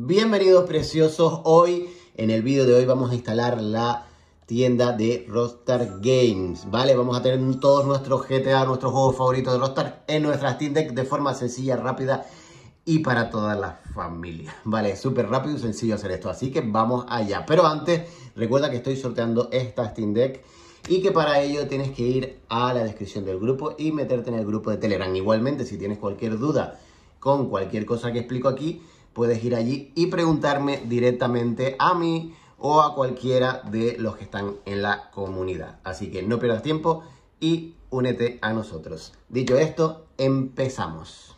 Bienvenidos preciosos, hoy en el vídeo de hoy vamos a instalar la tienda de Rockstar Games, ¿vale? Vamos a tener todos nuestros GTA, nuestros juegos favoritos de Rockstar en nuestra Steam Deck de forma sencilla, rápida y para toda la familia, ¿vale? Súper rápido y sencillo hacer esto, así que vamos allá. Pero antes, recuerda que estoy sorteando esta Steam Deck y que para ello tienes que ir a la descripción del grupo y meterte en el grupo de Telegram. Igualmente, si tienes cualquier duda con cualquier cosa que explico aquí, puedes ir allí y preguntarme directamente a mí o a cualquiera de los que están en la comunidad. Así que no pierdas tiempo y únete a nosotros. Dicho esto, empezamos.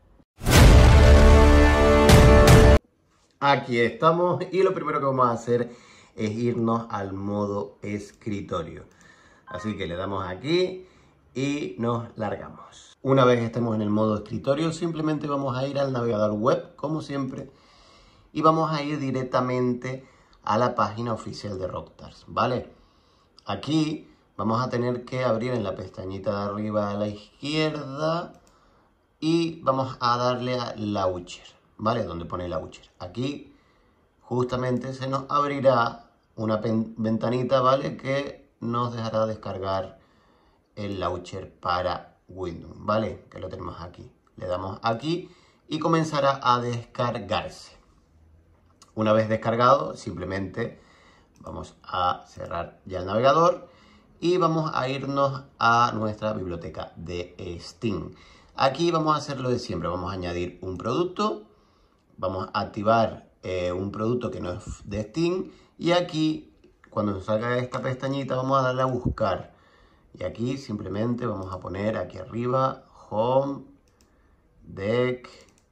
Aquí estamos y lo primero que vamos a hacer es irnos al modo escritorio. Así que le damos aquí y nos largamos. Una vez estemos en el modo escritorio, simplemente vamos a ir al navegador web, como siempre, y vamos a ir directamente a la página oficial de Rockstar, ¿vale? Aquí vamos a tener que abrir en la pestañita de arriba a la izquierda y vamos a darle a Launcher, ¿vale? Donde pone Launcher. Aquí justamente se nos abrirá una ventanita, ¿vale? Que nos dejará descargar el launcher para Windows, ¿vale? Que lo tenemos aquí. Le damos aquí y comenzará a descargarse. Una vez descargado, simplemente vamos a cerrar ya el navegador y vamos a irnos a nuestra biblioteca de Steam. Aquí vamos a hacer lo de siempre. Vamos a añadir un producto. Vamos a activar un producto que no es de Steam. Y aquí, cuando nos salga esta pestañita, vamos a darle a buscar. Y aquí simplemente vamos a poner aquí arriba, Home, Deck,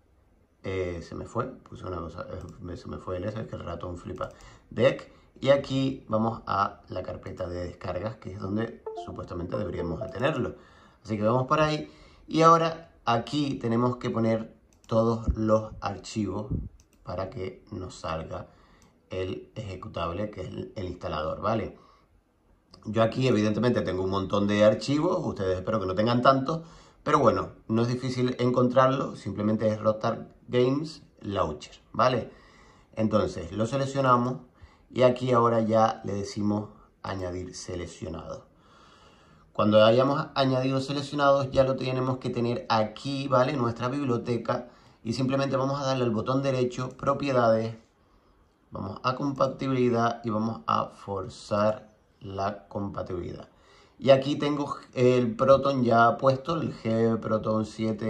se me fue, puse una cosa, se me fue el S, es que el ratón flipa, Deck, y aquí vamos a la carpeta de descargas, que es donde supuestamente deberíamos de tenerlo. Así que vamos por ahí, y ahora aquí tenemos que poner todos los archivos para que nos salga el ejecutable, que es el instalador, ¿vale? Yo aquí evidentemente tengo un montón de archivos, ustedes espero que no tengan tantos, pero bueno, no es difícil encontrarlo, simplemente es Rockstar Games Launcher, ¿vale? Entonces lo seleccionamos y aquí ahora ya le decimos añadir seleccionado. Cuando hayamos añadido seleccionados ya lo tenemos que tener aquí, ¿vale? Nuestra biblioteca y simplemente vamos a darle al botón derecho, propiedades, vamos a compatibilidad y vamos a forzar la compatibilidad. Y aquí tengo el Proton ya puesto, el G-Proton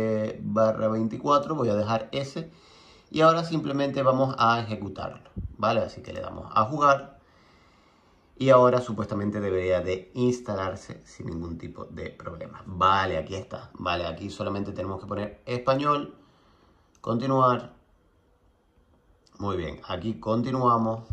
7/24, voy a dejar ese. Y ahora simplemente vamos a ejecutarlo, ¿vale? Así que le damos a jugar. Y ahora supuestamente debería de instalarse sin ningún tipo de problema. Vale, aquí está. Vale, aquí solamente tenemos que poner español, continuar. Muy bien, aquí continuamos.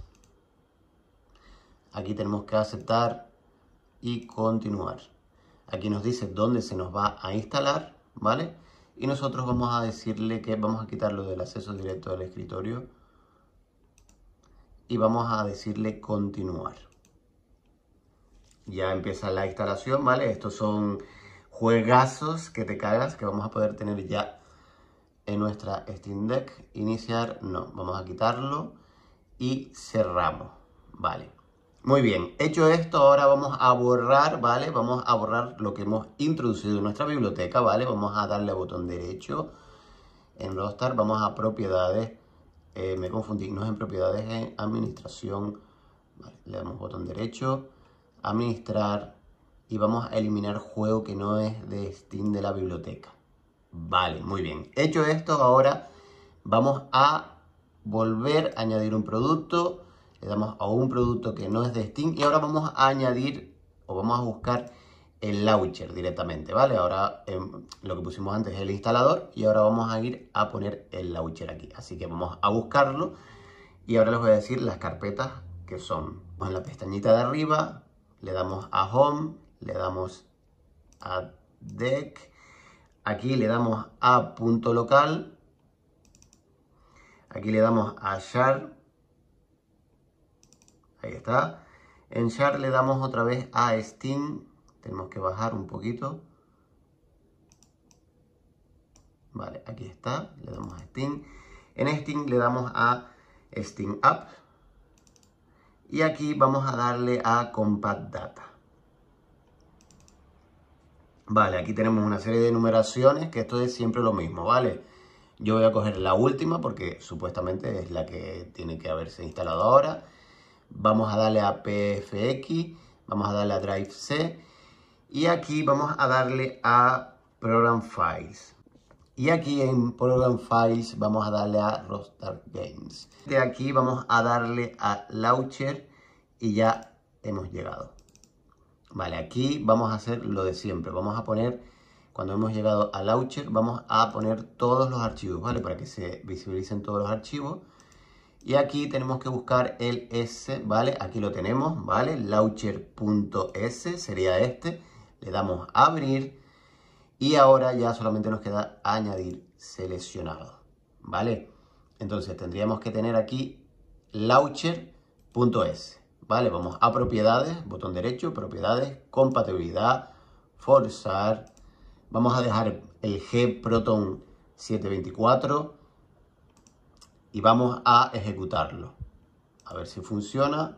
Aquí tenemos que aceptar y continuar. Aquí nos dice dónde se nos va a instalar, ¿vale? Y nosotros vamos a decirle que vamos a quitarlo del acceso directo del escritorio. Y vamos a decirle continuar. Ya empieza la instalación, ¿vale? Estos son juegazos que te cagas, que vamos a poder tener ya en nuestra Steam Deck. Iniciar, no, vamos a quitarlo y cerramos, ¿vale? Muy bien, hecho esto, ahora vamos a borrar, ¿vale? Vamos a borrar lo que hemos introducido en nuestra biblioteca, ¿vale? Vamos a darle al botón derecho en Rockstar, vamos a propiedades, me confundí, no es en propiedades, en administración, ¿vale? Le damos botón derecho, administrar y vamos a eliminar juego que no es de Steam de la biblioteca. Vale, muy bien. Hecho esto, ahora vamos a volver a añadir un producto. Le damos a un producto que no es de Steam y ahora vamos a añadir o vamos a buscar el launcher directamente, ¿vale? Ahora lo que pusimos antes es el instalador y ahora vamos a ir a poner el launcher aquí. Así que vamos a buscarlo y ahora les voy a decir las carpetas que son. En la pestañita de arriba le damos a Home, le damos a Deck, aquí le damos a punto local, aquí le damos a Share, ahí está. En Share le damos otra vez a Steam, tenemos que bajar un poquito. Vale, aquí está, le damos a Steam. En Steam le damos a Steam App. Y aquí vamos a darle a Compact Data. Vale, aquí tenemos una serie de numeraciones, que esto es siempre lo mismo, ¿vale? Yo voy a coger la última porque supuestamente es la que tiene que haberse instalado ahora. Vamos a darle a PFX, vamos a darle a Drive C y aquí vamos a darle a Program Files. Y aquí en Program Files vamos a darle a Rockstar Games. De aquí vamos a darle a Launcher y ya hemos llegado. Vale, aquí vamos a hacer lo de siempre. Vamos a poner, cuando hemos llegado a Launcher, vamos a poner todos los archivos, ¿vale? Para que se visualicen todos los archivos. Y aquí tenemos que buscar el S, ¿vale? Aquí lo tenemos, ¿vale? Launcher.s sería este. Le damos a abrir y ahora ya solamente nos queda añadir seleccionado, ¿vale? Entonces tendríamos que tener aquí Launcher.s. Vale, vamos a propiedades, botón derecho, propiedades, compatibilidad, forzar. Vamos a dejar el Gproton 724 y vamos a ejecutarlo. A ver si funciona.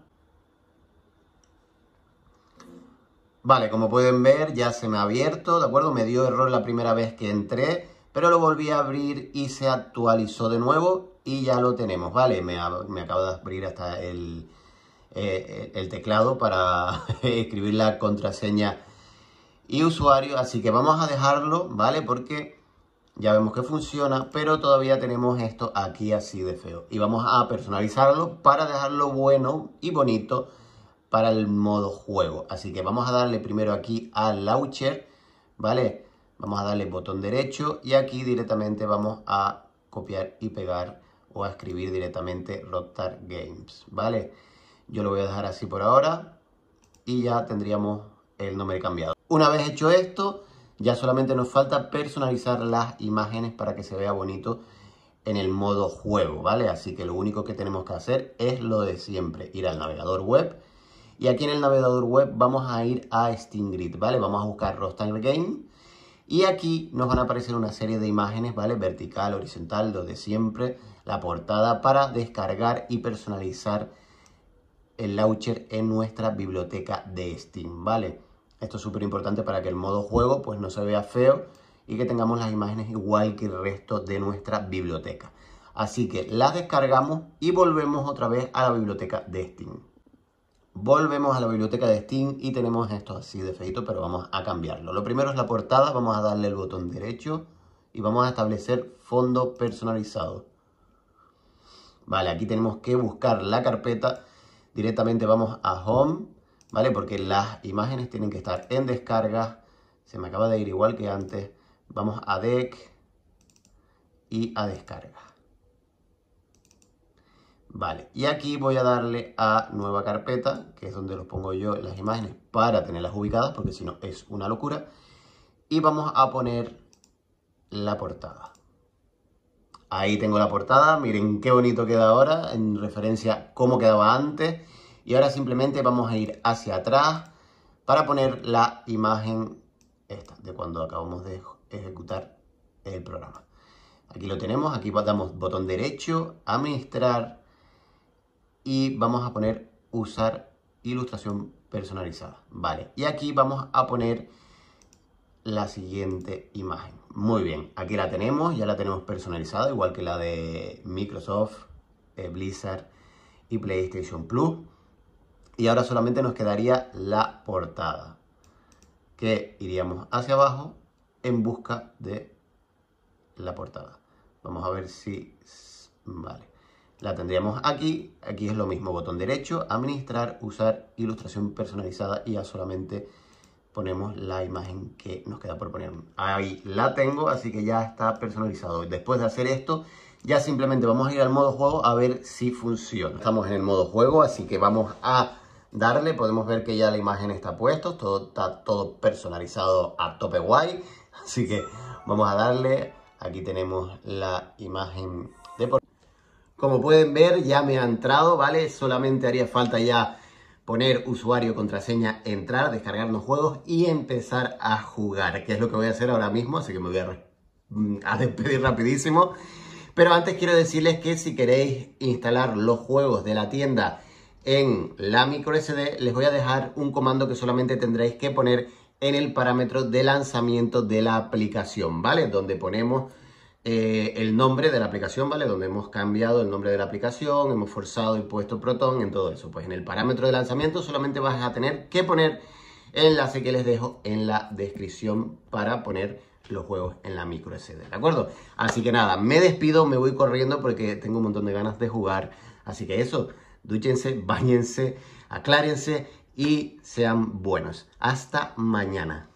Vale, como pueden ver ya se me ha abierto, ¿de acuerdo? Me dio error la primera vez que entré, pero lo volví a abrir y se actualizó de nuevo y ya lo tenemos, ¿vale? Me acabo de abrir hasta el teclado para escribir la contraseña y usuario, así que vamos a dejarlo, ¿vale? Porque ya vemos que funciona, pero todavía tenemos esto aquí así de feo y vamos a personalizarlo para dejarlo bueno y bonito para el modo juego. Así que vamos a darle primero aquí al Launcher, ¿vale? Vamos a darle botón derecho y aquí directamente vamos a copiar y pegar o a escribir directamente Rockstar Games, ¿vale? Yo lo voy a dejar así por ahora y ya tendríamos el nombre cambiado. Una vez hecho esto, ya solamente nos falta personalizar las imágenes para que se vea bonito en el modo juego, ¿vale? Así que lo único que tenemos que hacer es lo de siempre, ir al navegador web. Y aquí en el navegador web vamos a ir a SteamGrid, ¿vale? Vamos a buscar Rockstar Game y aquí nos van a aparecer una serie de imágenes, ¿vale? Vertical, horizontal, lo de siempre, la portada para descargar y personalizar el launcher en nuestra biblioteca de Steam, ¿vale? Esto es súper importante para que el modo juego pues no se vea feo y que tengamos las imágenes igual que el resto de nuestra biblioteca. Así que las descargamos y volvemos otra vez a la biblioteca de Steam. Volvemos a la biblioteca de Steam y tenemos esto así de feito, pero vamos a cambiarlo. Lo primero es la portada, vamos a darle el botón derecho y vamos a establecer fondo personalizado. Vale, aquí tenemos que buscar la carpeta, directamente vamos a Home, ¿vale? Porque las imágenes tienen que estar en descarga, se me acaba de ir igual que antes. Vamos a Deck y a Descarga. Vale, y aquí voy a darle a nueva carpeta, que es donde los pongo yo las imágenes para tenerlas ubicadas, porque si no es una locura. Y vamos a poner la portada. Ahí tengo la portada, miren qué bonito queda ahora, en referencia a cómo quedaba antes. Y ahora simplemente vamos a ir hacia atrás para poner la imagen esta, de cuando acabamos de ejecutar el programa. Aquí lo tenemos, aquí damos botón derecho, administrar. Y vamos a poner usar ilustración personalizada. Vale, y aquí vamos a poner la siguiente imagen. Muy bien, aquí la tenemos, ya la tenemos personalizada, igual que la de Microsoft, Blizzard y PlayStation Plus. Y ahora solamente nos quedaría la portada, que iríamos hacia abajo en busca de la portada. Vamos a ver si... Vale. La tendríamos aquí, aquí es lo mismo, botón derecho, administrar, usar ilustración personalizada y ya solamente ponemos la imagen que nos queda por poner. Ahí la tengo, así que ya está personalizado. Después de hacer esto, ya simplemente vamos a ir al modo juego a ver si funciona. Estamos en el modo juego, así que vamos a darle, podemos ver que ya la imagen está puesta, está todo personalizado a tope guay, así que vamos a darle, aquí tenemos la imagen de portada. Como pueden ver, ya me ha entrado, ¿vale? Solamente haría falta ya poner usuario, contraseña, entrar, descargar los juegos y empezar a jugar, que es lo que voy a hacer ahora mismo, así que me voy a despedir rapidísimo. Pero antes quiero decirles que si queréis instalar los juegos de la tienda en la microSD, les voy a dejar un comando que solamente tendréis que poner en el parámetro de lanzamiento de la aplicación, ¿vale? Donde ponemos el nombre de la aplicación, ¿vale? Donde hemos cambiado el nombre de la aplicación, hemos forzado y puesto Proton, en todo eso. Pues en el parámetro de lanzamiento solamente vas a tener que poner el enlace que les dejo en la descripción para poner los juegos en la microSD, ¿de acuerdo? Así que nada, me despido, me voy corriendo porque tengo un montón de ganas de jugar. Así que eso, dúchense, báñense, aclárense y sean buenos. Hasta mañana.